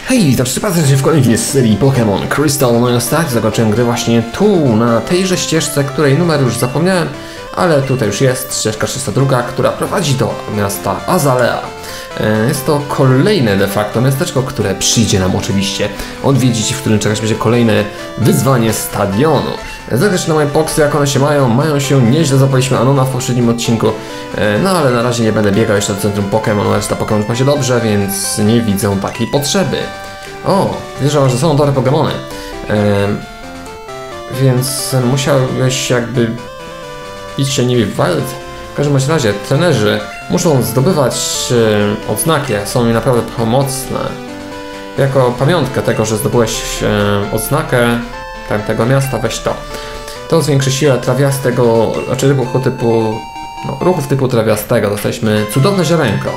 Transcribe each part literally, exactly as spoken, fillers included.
Hej, witam wszystkich w kolejnej serii Pokémon Crystal. No i ostatnio zakończyłem grę właśnie tu, na tejże ścieżce, której numer już zapomniałem, ale tutaj już jest ścieżka trzysta dwa, która prowadzi do miasta Azalea. Jest to kolejne de facto miasteczko, które przyjdzie nam oczywiście odwiedzić, w którym czekać będzie kolejne wyzwanie stadionu. Zagryź na moje poksy, jak one się mają, mają się nieźle, zapaliśmy Anona w poprzednim odcinku, no ale na razie nie będę biegał jeszcze do centrum Pokémon, reszta Pokémon ma się dobrze, więc nie widzę takiej potrzeby. O, wierzę, że są dobre Pokémony, ehm, więc musiałeś jakby iść się nimi w Wild. W każdym razie trenerzy muszą zdobywać e, odznaki, są mi naprawdę pomocne. Jako pamiątkę tego, że zdobyłeś e, odznakę tamtego miasta, weź to. To zwiększy siłę trawiastego, znaczy ruchu typu, no, ruchów typu trawiastego. Dostaliśmy cudowne ziarenko.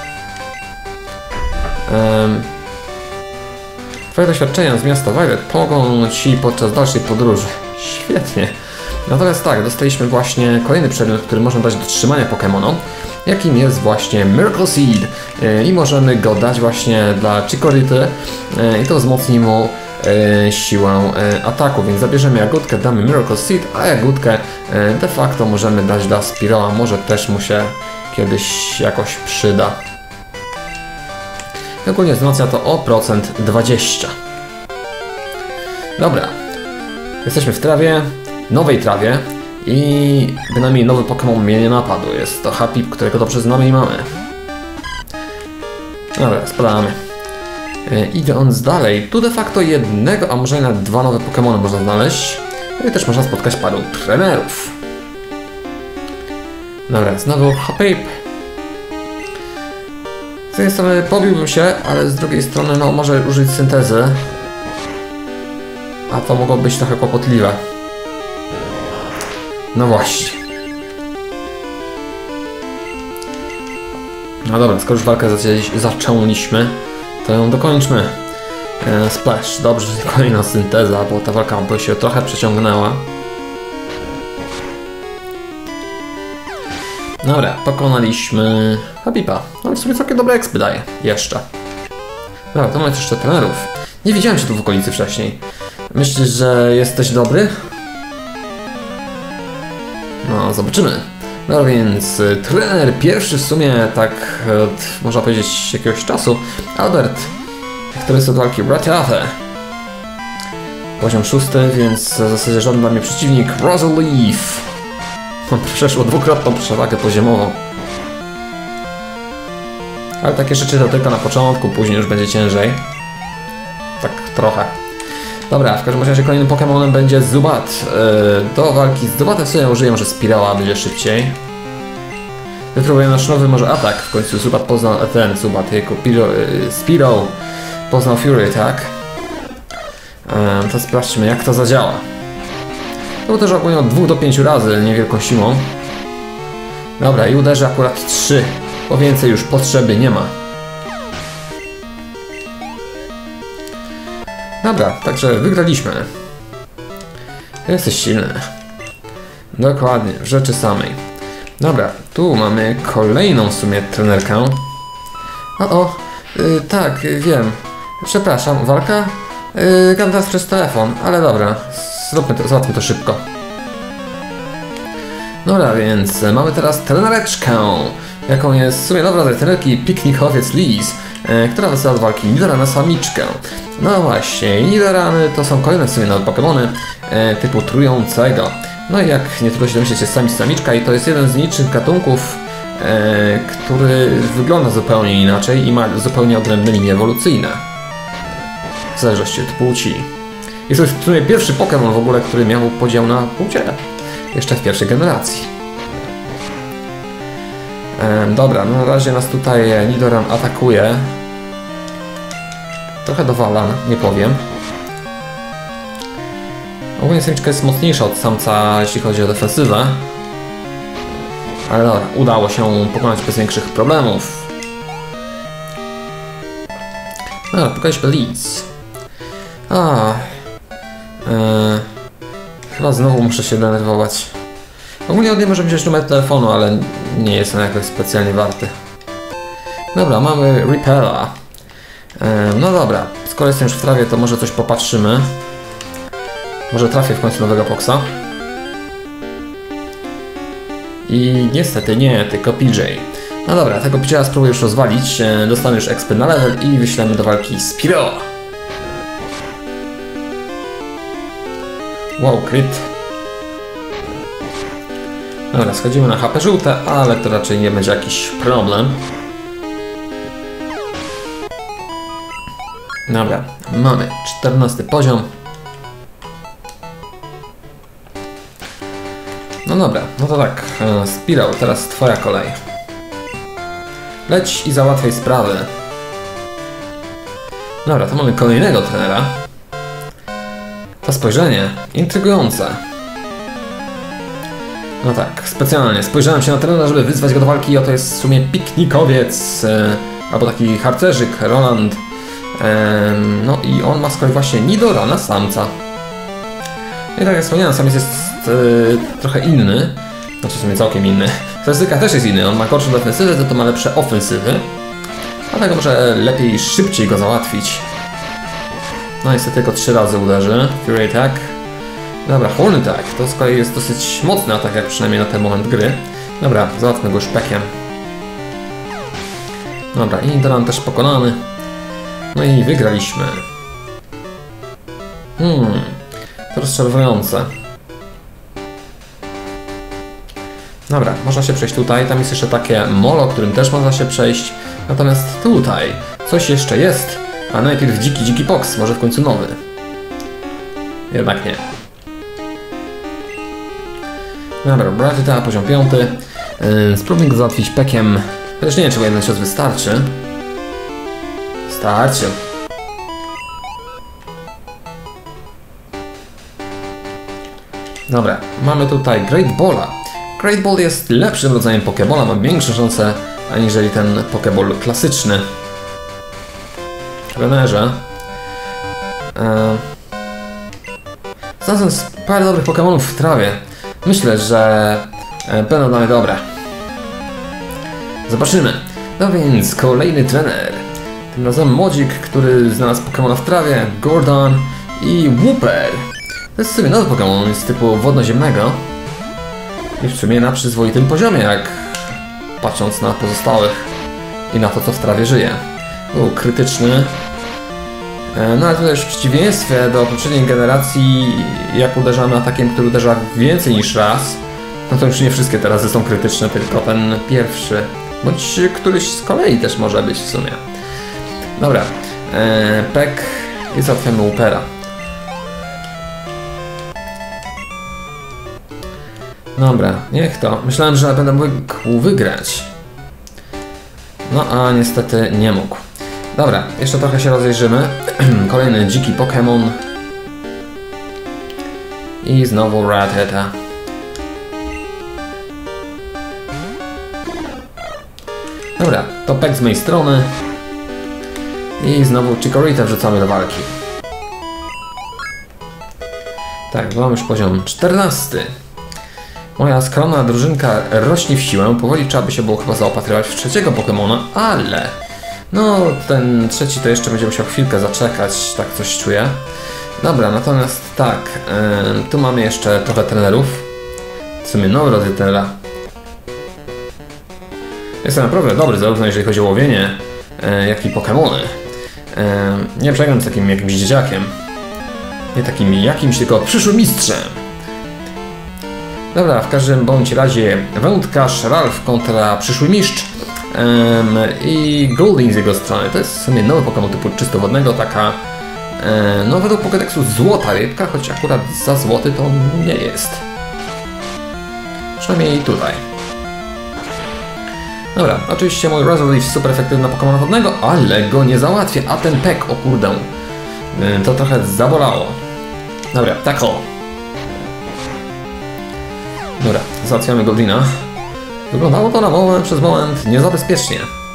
Um, Twoje doświadczenia z miasta Violet pomogą Ci podczas dalszej podróży. Świetnie. Natomiast tak, dostaliśmy właśnie kolejny przedmiot, który można dać do trzymania Pokémonom, jakim jest właśnie Miracle Seed. I możemy go dać właśnie dla Chikority i to wzmocni mu siłę ataku, więc zabierzemy jagódkę, damy Miracle Seed, a jagódkę de facto możemy dać dla Spearowa, może też mu się kiedyś jakoś przyda. I ogólnie wzmacnia to o procent dwadzieścia. Dobra, jesteśmy w trawie, nowej trawie i bynajmniej nowy Pokémon mnie nie napadł. Jest to Happy, którego dobrze znamy i mamy. Dobra, spadamy. E, idąc dalej, tu de facto jednego, a może nawet dwa nowe Pokémony można znaleźć. No i też można spotkać paru trenerów. Dobra, znowu Happy. Z jednej strony pobiłbym się, ale z drugiej strony no może użyć syntezy. A to mogło być trochę kłopotliwe. No właśnie. No dobra, skoro już walkę zaczęliśmy, to ją dokończmy. E, splash, dobrze, kolejna synteza, bo ta walka by się trochę przeciągnęła. Dobra, pokonaliśmy Habiba. No w sumie całkiem dobre expy daje. Jeszcze. Dobra, to mamy jeszcze trenerów. Nie widziałem cię tu w okolicy wcześniej. Myślisz, że jesteś dobry? No, zobaczymy. No więc trener pierwszy w sumie tak od, można powiedzieć, jakiegoś czasu, Albert, który jest od walki Rattata. Poziom szósty, więc w zasadzie żaden dla mnie przeciwnik. Rosaliev. Przeszło dwukrotną przewagę poziomową. Ale takie rzeczy to tylko na początku, później już będzie ciężej. Tak trochę. Dobra, w każdym razie kolejnym Pokémonem będzie Zubat. Yy, do walki z Zubatem sobie użyję może Spirała, będzie szybciej. Wypróbuję nasz nowy może atak. W końcu Zubat poznał, ten Zubat, jego Piro, yy, Spiro poznał Fury, tak? Yy, to sprawdźmy, jak to zadziała. To też ogólnie od dwóch do pięciu razy niewielką siłą. Dobra, i uderzy akurat trzy, bo więcej już potrzeby nie ma. Dobra, także wygraliśmy. Jesteś silny. Dokładnie, w rzeczy samej. Dobra, tu mamy kolejną w sumie trenerkę. O, o, yy, tak, wiem. Przepraszam, walka? Yy, gadam teraz przez telefon, ale dobra, zróbmy to, załatwmy to szybko. Dobra, więc mamy teraz trenereczkę, jaką jest w sumie dobra z trenerki Piknikowiec Liz, yy, która wysyła do walki Nidorana samiczkę. No właśnie, Nidorany to są kolejne w sumie nowe Pokémony e, typu trującego. No i jak nie trudno się domyśleć, jest sami samiczka i to jest jeden z nielicznych gatunków, e, który wygląda zupełnie inaczej i ma zupełnie odrębne linie ewolucyjne. W zależności od płci. Jest to w sumie pierwszy Pokémon w ogóle, który miał podział na płcie. Jeszcze w pierwszej generacji. E, dobra, no na razie nas tutaj Nidoran atakuje. Trochę dowala, nie powiem. Ogólnie samiczka jest mocniejsza od samca, jeśli chodzi o defensywę. Ale dobra, udało się pokonać bez większych problemów. Dobra, pokażmy Liz. A, e, chyba znowu muszę się denerwować. Ogólnie od niej możemy wziąć numer telefonu, ale nie jest on jakoś specjalnie warty. Dobra, mamy Repella. E, no dobra, skoro jestem już w trawie, to może coś popatrzymy. Może trafię w końcu nowego Foxa. I niestety nie, tylko P J. No dobra, tego P J spróbuję już rozwalić. E, dostanę już expy na level i wyślemy do walki z Piro. Wow, crit. Dobra, schodzimy na H P żółte, ale to raczej nie będzie jakiś problem. Dobra, mamy czternasty poziom. No dobra, no to tak, Spirał, teraz twoja kolej. Leć i załatwiaj sprawy. Dobra, to mamy kolejnego trenera. To spojrzenie, intrygujące. No tak, specjalnie spojrzałem się na trenera, żeby wyzwać go do walki. Oto jest w sumie piknikowiec, e, albo taki harcerzyk, Roland. E, no i on ma z kolei właśnie Nidora na samca. I tak jak wspomniałem, samiec jest e, trochę inny. Znaczy w sumie całkiem inny. Klasyka też jest inny, on ma gorszą defensywę, to, to ma lepsze ofensywy. Dlatego może lepiej, szybciej go załatwić. No niestety tylko trzy razy uderzy. Fury Attack. Dobra, Horn Attack. To z kolei jest dosyć mocny atak, jak przynajmniej na ten moment gry. Dobra, załatwmy go szpekiem. Dobra, i Doran też pokonany. No i wygraliśmy. Hmm, to rozczarowujące. Dobra, można się przejść tutaj. Tam jest jeszcze takie molo, którym też można się przejść. Natomiast tutaj coś jeszcze jest. A najpierw dziki, dziki Pox, może w końcu nowy. Jednak nie. Dobra, Bratita, poziom piąty. Yy, spróbujmy go załatwić pekiem. Chociaż nie wiem, czy jeden cios wystarczy. Starczy. Dobra, mamy tutaj Great Balla. Great Ball jest lepszym rodzajem Pokebola, ma większe szanse aniżeli ten Pokeball klasyczny. Trenerze. Eee... Znalazłem parę dobrych Pokemonów w trawie. Myślę, że e, będą dla mnie dobre. Zobaczymy. No więc kolejny trener. Tym razem Modzik, który znalazł Pokemona w trawie, Gordon i Wooper. To jest sobie nowy Pokemon z typu wodnoziemnego. I w sumie na przyzwoitym poziomie, jak patrząc na pozostałych i na to, co w trawie żyje. Był krytyczny. No ale tutaj już w przeciwieństwie do poprzedniej generacji, jak uderzamy atakiem, który uderza więcej niż raz, no to już nie wszystkie te razy są krytyczne, tylko ten pierwszy. Bądź któryś z kolei też może być w sumie. Dobra. Eee, Pek i załatwiamy Woopera. Dobra, niech to. Myślałem, że będę mógł wygrać. No a niestety nie mógł. Dobra, jeszcze trochę się rozejrzymy. Kolejny dziki Pokémon. I znowu Rattata. Dobra, to Pek z mojej strony. I znowu Chikorita wrzucamy do walki. Tak, mam już poziom czternasty. Moja skromna drużynka rośnie w siłę. Powoli trzeba by się było chyba zaopatrywać w trzeciego Pokemona, ale... No, ten trzeci to jeszcze będzie musiał chwilkę zaczekać, tak coś czuję. Dobra, natomiast tak, yy, tu mamy jeszcze trochę trenerów. W sumie nowy rodzaj trenera. Jestem naprawdę dobry, zarówno jeżeli chodzi o łowienie, yy, jak i Pokemony. Yy, nie przegram z takim jakimś dzieciakiem. Nie takim jakimś, tylko przyszłym mistrzem. Dobra, w każdym bądź razie wędkarz Ralph kontra przyszły mistrz. Um, i Goldeen z jego strony. To jest w sumie nowy Pokémon typu czystowodnego, taka um, no według Pokédexu złota rybka, choć akurat za złoty to nie jest. Przynajmniej tutaj. Dobra, oczywiście mój Razorleaf super efektywny na Pokémona wodnego, ale go nie załatwię, a ten Pek, o kurde, um, to trochę zabolało. Dobra, tak o. Dobra, załatwiamy Goldeena. Wyglądało to na moment, przez moment nie za bezpiecznie.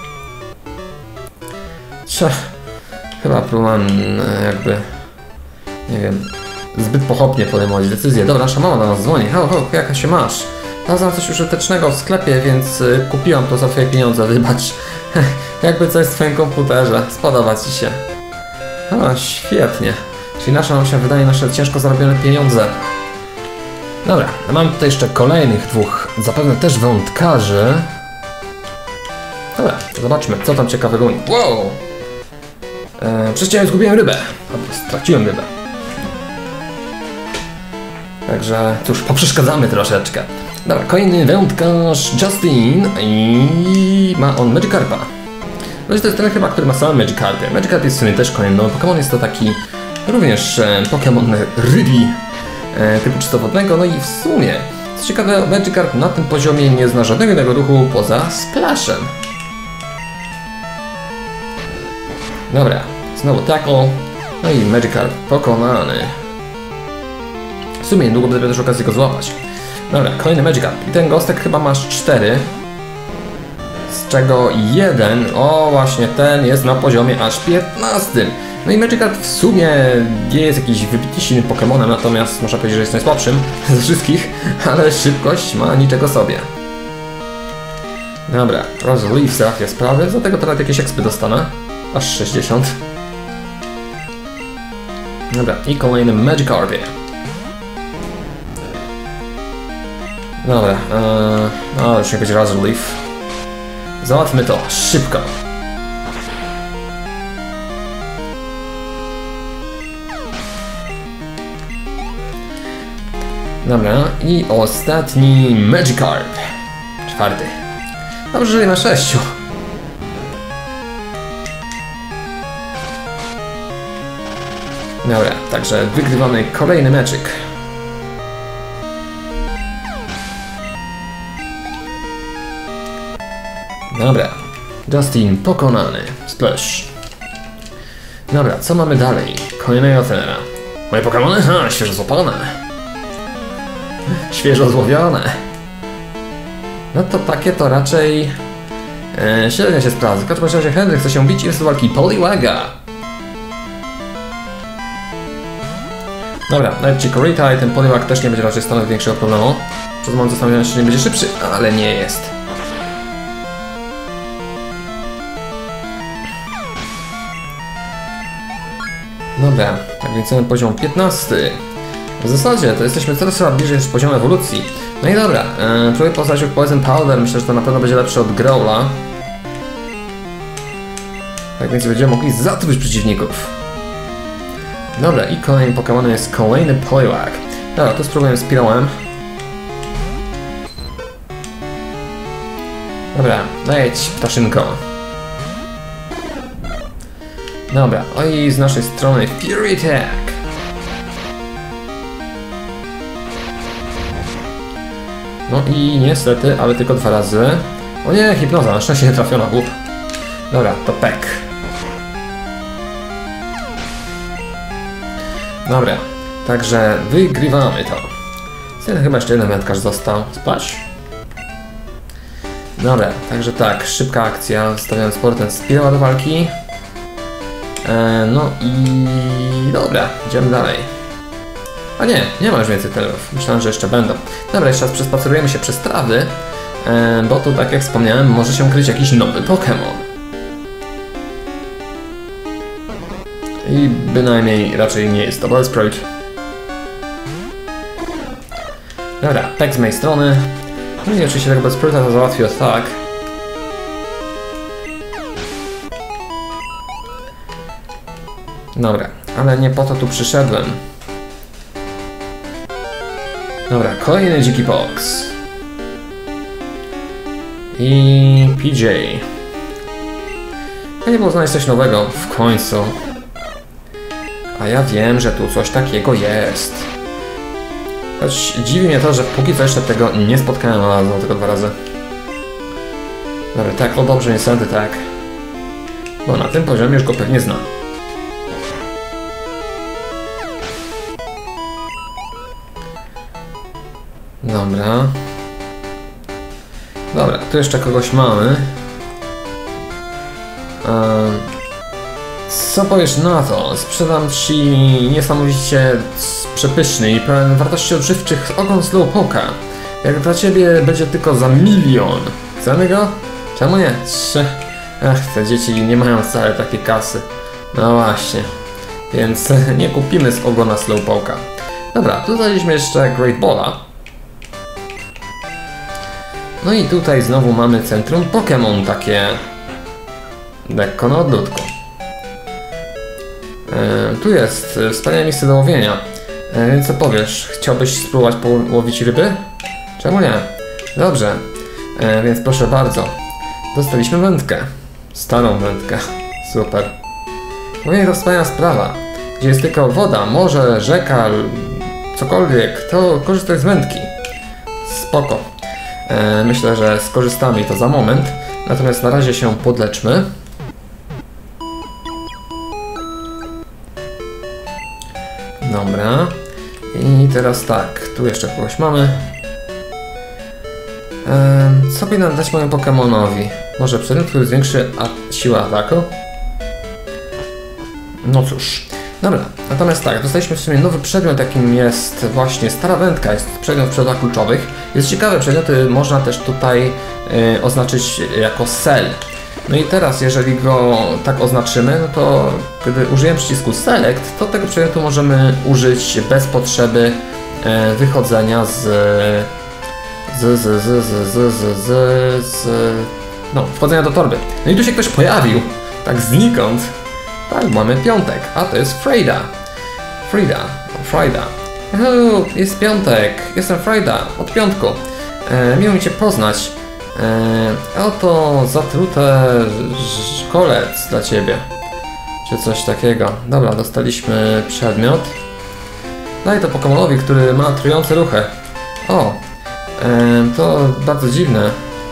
Trze, chyba próbowałem jakby, nie wiem, zbyt pochopnie podejmować decyzję. Dobra, nasza mama do nas dzwoni. Ho, ho, jaka się masz? Znalazłam coś użytecznego w sklepie, więc kupiłam to za twoje pieniądze, wybacz. Jakby coś w twoim komputerze. Spodoba ci się. O, świetnie. Czyli nasza nam się wydaje nasze ciężko zarobione pieniądze. Dobra, mam tutaj jeszcze kolejnych dwóch, zapewne też wędkarzy. Dobra, zobaczmy, co tam ciekawego. Wow! Eee, Przecież zgubiłem rybę. Albo straciłem rybę. Także, cóż, poprzeszkadzamy troszeczkę. Dobra, kolejny wędkarz Justin i ma on Magikarpa. No i to jest ten chyba, który ma same Magikarpy. Magikarp jest w sumie też kolejny nowy Pokémon, jest to taki również e, Pokémon rybi e, typu czystowodnego. No i w sumie, co ciekawe, Magikarp na tym poziomie nie zna żadnego innego ruchu poza Splashem. Dobra, znowu tackle, no i Magikarp pokonany. W sumie niedługo będę też okazję go złapać. Dobra, kolejny Magikarp. I ten gostek chyba masz cztery. Z czego jeden, o właśnie ten jest na poziomie aż piętnastym. No i Magikarp w sumie nie jest jakiś wybitnie silnym Pokemonem, natomiast można powiedzieć, że jest najsłabszym ze wszystkich, ale szybkość ma niczego sobie. Dobra, Rosalie załatwia sprawy, za tego teraz jakieś ekspy dostanę. Aż sześćdziesiąt. Dobra, i kolejny Magikarpie. Dobra, ee, no już nie będzie Rosalie. Załatwmy to szybko. Dobra, i ostatni Magikarp. Czwarty. Dobrze, że na sześciu. Dobra, także wygrywamy kolejny meczyk. Dobra, Justin pokonany. Splash. Dobra, co mamy dalej? Kolejnego trenera. Moje Pokemony? Ha, świeżo złapane. Świeżo złowione. No to takie to raczej e, średnio się sprawdza. W każdym razie Henry chce się bić i jest do walki Poliwaga. Dobra, nawet Chikorita i ten Poliwag też nie będzie raczej stanowił większego problemu. Przez moment zastanawiam się, że nie będzie szybszy, ale nie jest. Dobra, tak więc mamy poziom piętnasty. W zasadzie to jesteśmy coraz bliżej już poziomu ewolucji. No i dobra, e, próbuję poznać już Poison Powder, myślę, że to na pewno będzie lepsze od Growla. Tak więc będziemy mogli zatruć przeciwników. Dobra, i kolejnym Pokemonem jest kolejny Poliwag. Dobra, to spróbujemy z Pirołem. Dobra, leć ptaszynko. Dobra, o i z naszej strony Fury Attack. No i niestety, ale tylko dwa razy. O nie, hipnoza, na szczęście nie trafiona, głup. Dobra, to pek. Dobra, także wygrywamy to. Jeden chyba jeszcze jeden wędkarz został. Splash. Dobra, także tak, szybka akcja, stawiam sportem Spirała do walki. E, no i dobra, idziemy dalej. A nie, nie ma już więcej trenerów. Myślałem, że jeszcze będą. Dobra, jeszcze raz przespacerujemy się przez trawy, e, bo tu, tak jak wspomniałem, może się kryć jakiś nowy Pokémon. I bynajmniej raczej nie jest to Bellsprout. Dobra, tak z mojej strony. No i oczywiście tego Bellsprouta to załatwił tak. Dobra, ale nie po to tu przyszedłem. Dobra, kolejny dziki Pox. I P J. Ja nie było znaleźć coś nowego, w końcu. A ja wiem, że tu coś takiego jest. Choć dziwi mnie to, że póki co jeszcze tego nie spotkałem, ale no, tylko dwa razy. Dobra, tak, o dobrze, niestety tak. Bo na tym poziomie już go pewnie zna. Dobra. Dobra, tu jeszcze kogoś mamy. Um, co powiesz na to? Sprzedam ci niesamowicie przepyszny i pełen wartości odżywczych ogon Slowpoke'a. Jak dla ciebie będzie tylko za milion. Chcemy go? Czemu nie? Trzy. Ach, te dzieci nie mają wcale takiej kasy. No właśnie. Więc nie kupimy z ogona Slowpoke'a. Dobra, tu znaleźliśmy jeszcze Great Balla. No i tutaj znowu mamy centrum Pokémon, takie lekko na odludku. E, tu jest wspaniałe miejsce do łowienia. E, więc co powiesz? Chciałbyś spróbować połowić ryby? Czemu nie? Dobrze, e, więc proszę bardzo. Dostaliśmy wędkę. Starą wędkę. Super. Łowienie to wspaniała sprawa. Gdzie jest tylko woda, morze, rzeka, cokolwiek, to korzystaj z wędki. Spoko. E, myślę, że skorzystamy i to za moment. Natomiast na razie się podleczmy. Dobra. I teraz tak, tu jeszcze kogoś mamy. E, co powinien dać mojemu Pokemonowi? Może przedmiot, który zwiększy siłę ataku? No cóż. Dobra, natomiast tak, dostaliśmy w sumie nowy przedmiot, jakim jest właśnie stara wędka, jest przedmiot w przedmiotach kluczowych. Jest ciekawe, przedmioty można też tutaj y, oznaczyć jako cell. No i teraz, jeżeli go tak oznaczymy, no to gdy użyjemy przycisku Select, to tego przedmiotu możemy użyć bez potrzeby y, wychodzenia z, z, z, z, z, z, z, z, z, no, wchodzenia do torby. No i tu się ktoś pojawił, tak znikąd. Tak, mamy piątek, a to jest Frida. Frida, Frida. Hello, jest piątek, jestem Frida, od piątku. E, miło mi Cię poznać. E, oto zatrute szkolec dla Ciebie. Czy coś takiego. Dobra, dostaliśmy przedmiot. Daj to Pokemonowi, który ma trujące ruchy. O, e, to bardzo dziwne.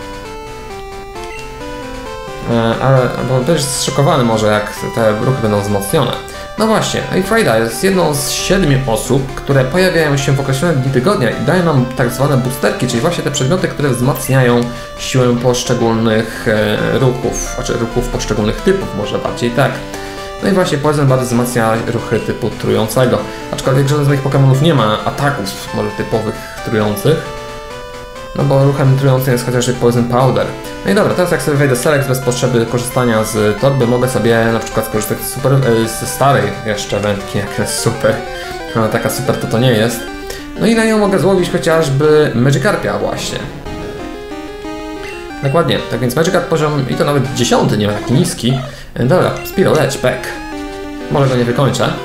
Ale bo będziesz zszokowany może, jak te ruchy będą wzmocnione. No właśnie, i Frida jest jedną z siedmiu osób, które pojawiają się w określonych dni tygodnia i dają nam tak zwane boosterki, czyli właśnie te przedmioty, które wzmacniają siłę poszczególnych e, ruchów, znaczy ruchów poszczególnych typów, może bardziej tak. No i właśnie Poison bardzo wzmacnia ruchy typu trującego, aczkolwiek żaden z moich Pokemonów nie ma ataków może typowych trujących. No bo ruchem trującym jest chociażby Poison Powder. No i dobra, teraz jak sobie wejdę Select bez potrzeby korzystania z torby, mogę sobie na przykład skorzystać z super, ze starej jeszcze wędki, jak jest super. Ale taka super to to nie jest. No i na nią mogę złowić chociażby Magikarpia właśnie. Dokładnie, tak więc Magikarp poziom i to nawet dziesiąty, nie ma taki niski. Dobra, Spiro, leć, pek. Może go nie wykończę.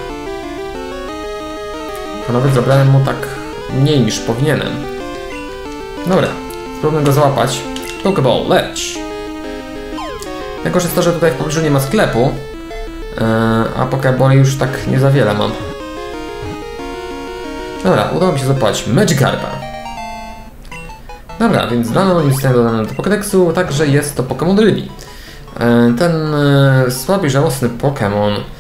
A nawet zabrałem mu tak mniej niż powinienem. Dobra, spróbujmy go złapać. Pokeball, leć! Najgorsze jest to, że tutaj w pobliżu nie ma sklepu, yy, a Pokeballi już tak nie za wiele mam. Dobra, udało mi się złapać Magikarpa. Dobra, więc dano mi zostanie dodane do Pokédexu, także jest to Pokémon Rybi. Yy, ten yy, słaby i żałosny Pokémon yy,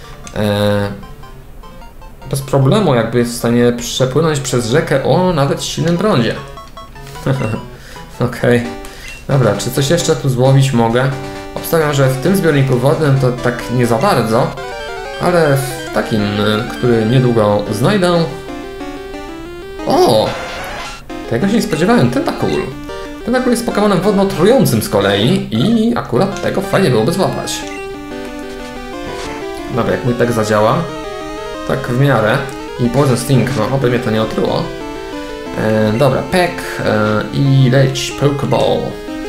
bez problemu jakby jest w stanie przepłynąć przez rzekę o nawet silnym prądzie. Okej. Okay. Dobra, czy coś jeszcze tu złowić mogę? Obstawiam, że w tym zbiorniku wodnym to tak nie za bardzo, ale w takim, który niedługo znajdę... O! Tego się nie spodziewałem, Tentacool. Tentacool jest Pokemonem wodno-trującym z kolei i akurat tego fajnie byłoby złapać. Dobra, jak mój pek zadziała, tak w miarę. I Poison Sting, no oby mnie to nie otruło. E, dobra, pek e, i leć Pokeball.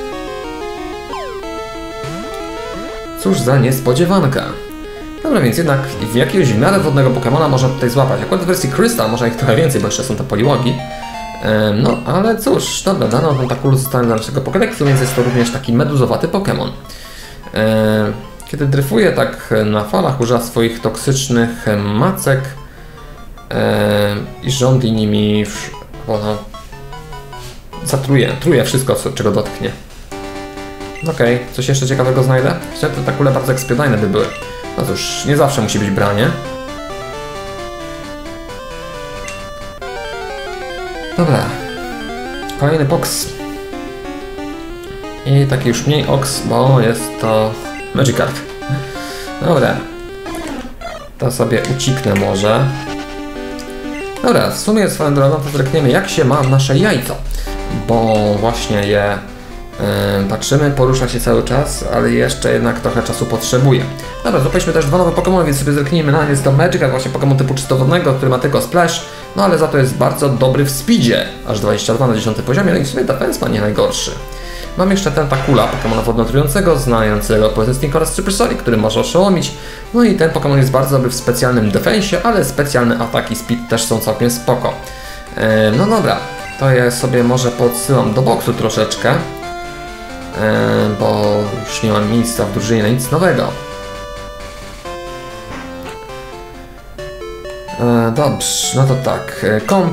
Cóż za niespodziewanka. Dobra, więc jednak w jakiegoś w miarę wodnego Pokemona można tutaj złapać. Akurat w wersji Crystal można ich trochę więcej, bo jeszcze są te poliłogi. E, no, ale cóż, dobra, dano Tentacool zostanie do naszego Pokédexu, więc jest to również taki meduzowaty Pokémon. E, kiedy dryfuje tak na falach, używa swoich toksycznych macek e, i rządzi nimi... W, Ona zatruje, truje wszystko, co, czego dotknie. Okej, okay. Coś jeszcze ciekawego znajdę? Te Tentacule bardzo ekspedajne by były. No cóż, nie zawsze musi być branie. Dobra. Kolejny box. I taki już mniej ox, bo jest to Magikarp. Dobra. To sobie uciknę może. Dobra, w sumie swoją drogą to zrekniemy, jak się ma nasze jajco, bo właśnie je Yy, patrzymy, porusza się cały czas, ale jeszcze jednak trochę czasu potrzebuje. Dobra, złapaliśmy też dwa nowe Pokémony, więc sobie zerknijmy na nie. Jest to Magikarp, właśnie Pokémon typu czystowodnego, który ma tylko Splash, no ale za to jest bardzo dobry w speedzie, aż dwadzieścia dwa na dziesiątym poziomie, no i w sumie Defense ma nie najgorszy. Mam jeszcze Tentacula, Pokémona wodnotrującego, znającego Poison oraz Supersonic, który może oszołomić. No i ten Pokémon jest bardzo dobry w specjalnym defensie, ale specjalne ataki speed też są całkiem spoko. Yy, no dobra, to ja sobie może podsyłam do boksu troszeczkę, yy, bo już nie mam miejsca w drużynie na nic nowego. Yy, dobrze, no to tak, komp,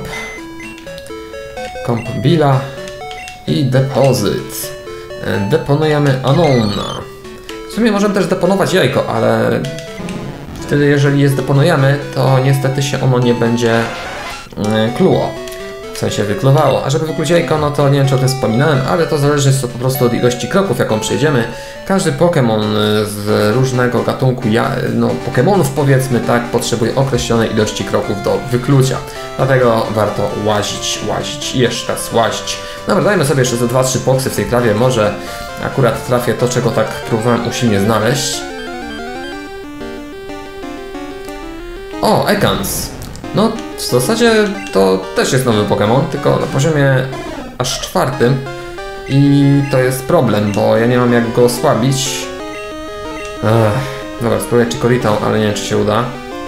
komp Billa i depozyt. Deponujemy Anona. W sumie możemy też deponować jajko, ale wtedy jeżeli je zdeponujemy, to niestety się ono nie będzie kluło. W sensie wykluwało. A żeby wykluć jajko, no to nie wiem, czy o tym wspominałem, ale to zależy po prostu od ilości kroków, jaką przejdziemy. Każdy Pokémon z różnego gatunku, no Pokémonów powiedzmy tak, potrzebuje określonej ilości kroków do wyklucia. Dlatego warto łazić, łazić i jeszcze raz łazić. Dobra, dajmy sobie jeszcze ze dwa trzy boksy w tej trawie, może akurat trafię to, czego tak próbowałem usilnie znaleźć. O, Ekans. No, w zasadzie to też jest nowy Pokémon, tylko na poziomie aż czwartym. I to jest problem, bo ja nie mam jak go osłabić. Ech, dobra, spróbuję Chikorita, ale nie wiem, czy się uda.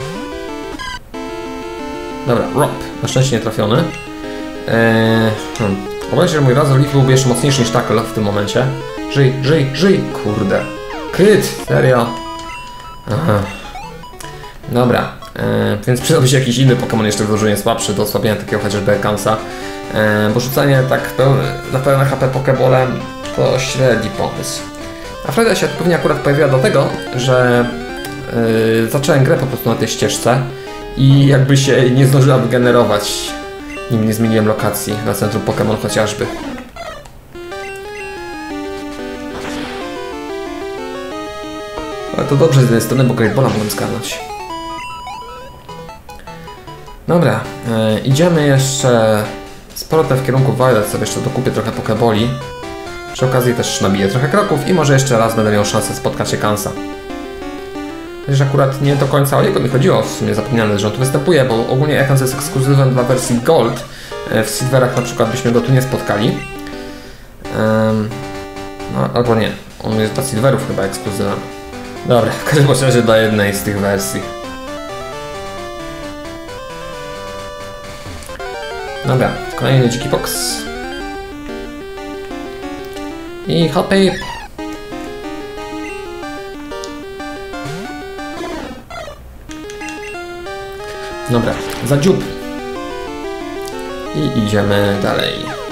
Dobra, Rob. Na szczęście nie trafiony. Eee, hmm. Obawiam się, że mój Razor Leaf byłby jeszcze mocniejszy niż Tackle w tym momencie. Żyj, żyj, żyj! Kurde. Kryt! Serio? Aha. Dobra. Eee, więc przydałby się jakiś inny Pokémon jeszcze w drużynie słabszy do osłabienia takiego chociażby Ekansa. Eee, bo rzucanie tak na pełne H P Pokéballem to średni pomysł. A Freda się pewnie akurat pojawiła do tego, że yy, zacząłem grę po prostu na tej ścieżce i jakby się nie zdążyła wygenerować, nim nie zmieniłem lokacji na centrum Pokémon chociażby. Ale to dobrze z jednej strony, bo Great Balla mogłem skarnąć. Dobra, yy, idziemy jeszcze z powrotem w kierunku Violet, sobie jeszcze dokupię trochę Pokeballi. Przy okazji też nabiję trochę kroków i może jeszcze raz będę miał szansę spotkać Ekansa. Chociaż akurat nie do końca o niego mi chodziło, w sumie zapomniałem, że on tu występuje, bo ogólnie Ekans jest ekskluzywem dla wersji Gold. W Silverach na przykład byśmy go tu nie spotkali. Um, no, albo nie, on jest dla Silverów chyba ekskluzywem. Dobra, w każdym razie dla jednej z tych wersji. Dobra, kolejny dziki box. I hopy. Dobra, za dziób. I idziemy dalej.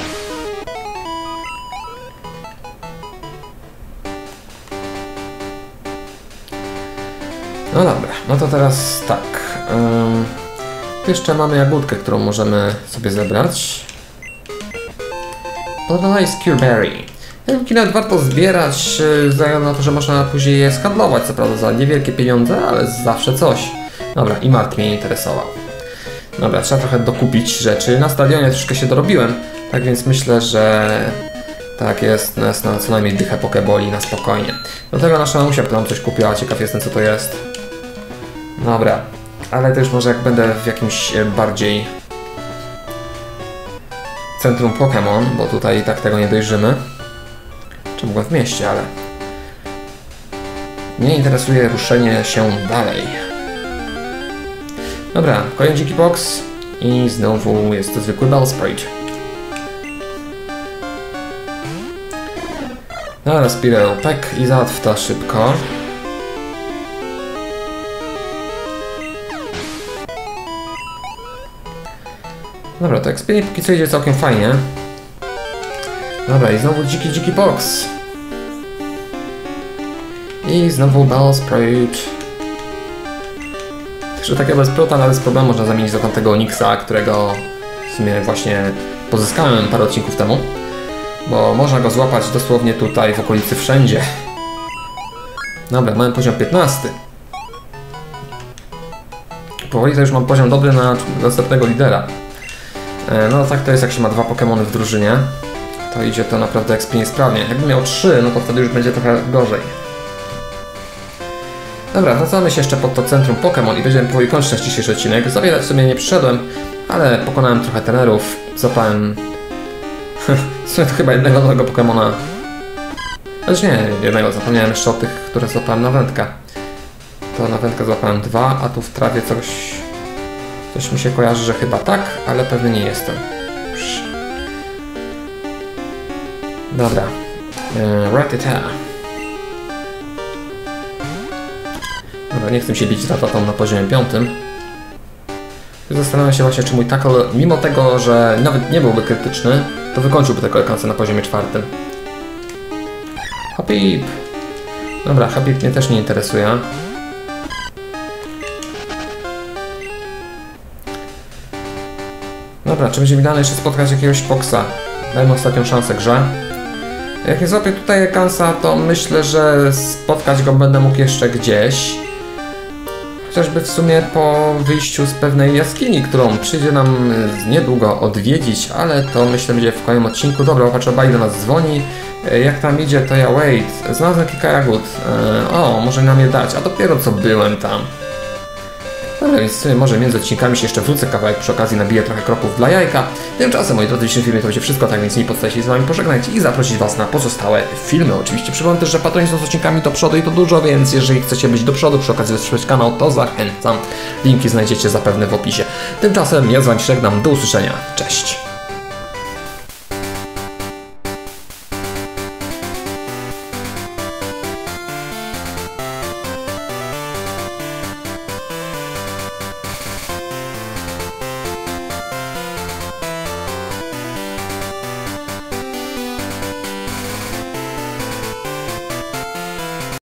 No dobra, no to teraz tak. Um, jeszcze mamy jagódkę, którą możemy sobie zebrać. Podobno jest Cureberry. Jagódki nawet warto zbierać, zdają na to, że można później je skandlować, co prawda za niewielkie pieniądze, ale zawsze coś. Dobra, i Mart mnie interesował. Dobra, trzeba trochę dokupić rzeczy. Na stadionie troszkę się dorobiłem, tak więc myślę, że tak jest nas na co najmniej dychę Pokeballi na spokojnie. Do tego nasza mamusia nam coś kupiła, ciekaw jestem, co to jest. Dobra, ale to już może jak będę w jakimś bardziej centrum Pokémon, bo tutaj i tak tego nie dojrzymy. Czy mogłem w mieście, ale mnie interesuje ruszenie się dalej. Dobra, kolejny dziki box i znowu jest to zwykły Bellsprout. Dobra, Spiral Peck i załatw to szybko. Dobra, to ekspienie póki co idzie całkiem fajnie. Dobra, i znowu dziki, dziki box. I znowu Bellsprout. Także takiego Bellsprouta nawet z problemu można zamienić za tamtego Onyxa, którego w sumie właśnie pozyskałem parę odcinków temu. Bo można go złapać dosłownie tutaj w okolicy wszędzie. Dobra, mamy poziom piętnasty. Powoli to już mam poziom dobry na następnego lidera. No tak to jest, jak się ma dwa Pokémony w drużynie. to idzie to naprawdę ekspie sprawnie. Jakbym miał trzy, no to wtedy już będzie trochę gorzej. Dobra, wracamy się jeszcze pod to centrum Pokémon i będziemy powoli kończyć nasz dzisiejszy odcinek. Za wiele w sumie nie przyszedłem, ale pokonałem trochę trenerów, złapałem... w sumie to chyba jednego nowego Pokémona. Choć nie, jednego, zapomniałem jeszcze o tych, które złapałem na wędkę. To na wędkę złapałem dwa, a tu w trawie coś... Coś mi się kojarzy, że chyba tak, ale pewnie nie jestem. Dobra. Eee, Rattata. Dobra, nie chcę się bić z Ratatą na poziomie piątym. Zastanawiam się właśnie, czy mój tackle, mimo tego, że nawet nie byłby krytyczny, to wykończyłby tego Ekansa na poziomie czwartym. Habib! Dobra, Habib mnie też nie interesuje. Dobra, czy będzie mi dalej jeszcze spotkać jakiegoś Foxa? Dajmy ostatnią szansę grze. Jak nie złapię tutaj Ekansa, to myślę, że spotkać go będę mógł jeszcze gdzieś. Chociażby w sumie po wyjściu z pewnej jaskini, którą przyjdzie nam niedługo odwiedzić, ale to myślę będzie w kolejnym odcinku. Dobra, patrzę, Baj do nas dzwoni. Jak tam idzie, to ja wait. Znalazłem kilka jagód. O, może nam je dać, a dopiero co byłem tam. Dobra, więc sobie może między odcinkami się jeszcze wrócę kawałek, przy okazji nabiję trochę kroków dla jajka. Tymczasem, moi drodzy, w dzisiejszym filmie to będzie wszystko, tak więc nie pozostaje się z wami pożegnać i zaprosić was na pozostałe filmy. Oczywiście przypomnę też, że patroni są z odcinkami do przodu i to dużo, więc jeżeli chcecie być do przodu, przy okazji wesprzeć kanał, to zachęcam. Linki znajdziecie zapewne w opisie. Tymczasem ja z wami żegnam, do usłyszenia, cześć!